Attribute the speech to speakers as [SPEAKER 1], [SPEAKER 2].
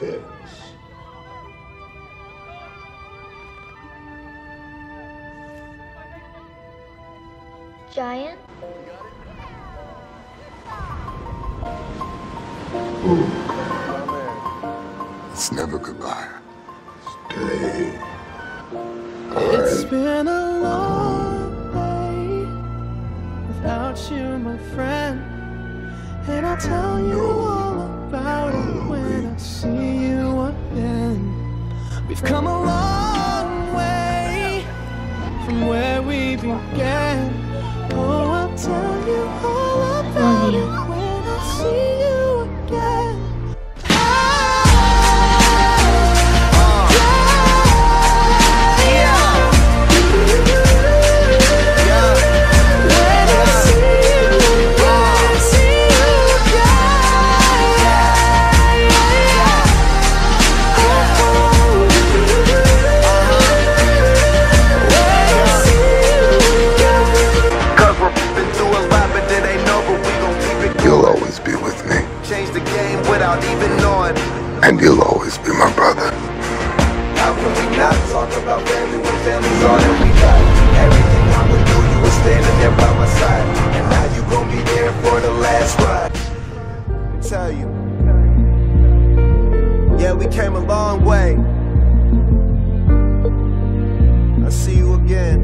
[SPEAKER 1] fix.
[SPEAKER 2] Giant?
[SPEAKER 1] Ooh. It's never goodbye. Stay.
[SPEAKER 3] It's been a long day without you, my friend, and I'll tell you all about it when I see you again. We've come a long way from where we began. Oh, I'll tell you all about it when I see you again.
[SPEAKER 1] You'll always be with me.
[SPEAKER 4] Change the game without even knowing.
[SPEAKER 1] And you'll always be my brother.
[SPEAKER 4] How can we not talk about family when family's all that we got? Everything I would do, you were standing there by my side. And now you gon' be there for the last ride. I tell you, yeah, we came a long way. I'll see you again.